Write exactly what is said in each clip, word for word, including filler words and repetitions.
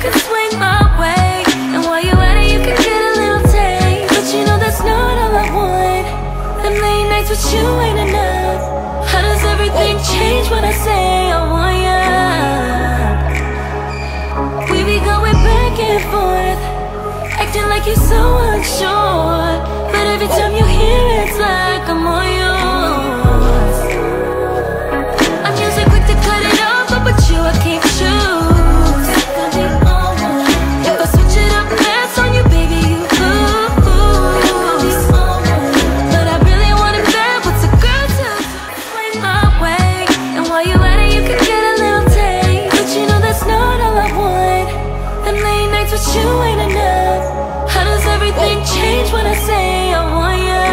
can swing my way. And while you at it, you can get a little taste. But you know that's not all I want. Them late nights with you ain't enough. How does everything change when I say I want ya? We be going back and forth, acting like you're so unsure. But every time you hear it, it's like I'm all yours. I'm usually quick to cut it off, but with you I can't choose. If I switch it up, that's on you, baby, you lose. But I really want it bad, what's a girl to swing my way? And while you at it, you can get a little taste. But you know that's not all I want. Them late nights with you ain't enough. How does everything change when I say I want ya?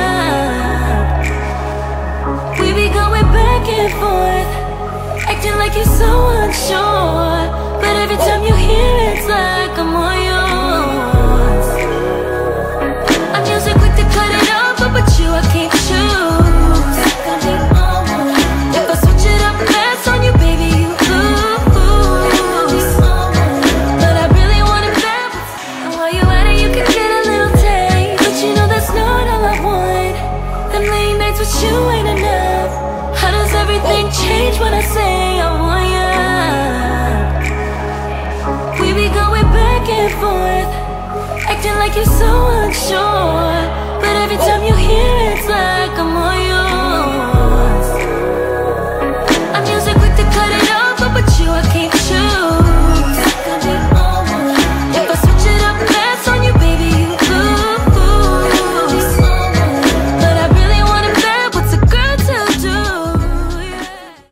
We be going back and forth, acting like you're so unsure. But every time you hear it, it's like I'm all yours. I'm usually quick to cut it off, but with you I can't choose. If I switch it up, that's on you, baby, you lose. But I really want it bad. And while you at it, you can get a little taste. But you know that's not all I want. Them late nights with you ain't enough. How does everything change when I say I want ya? We be going back and forth, acting like you're so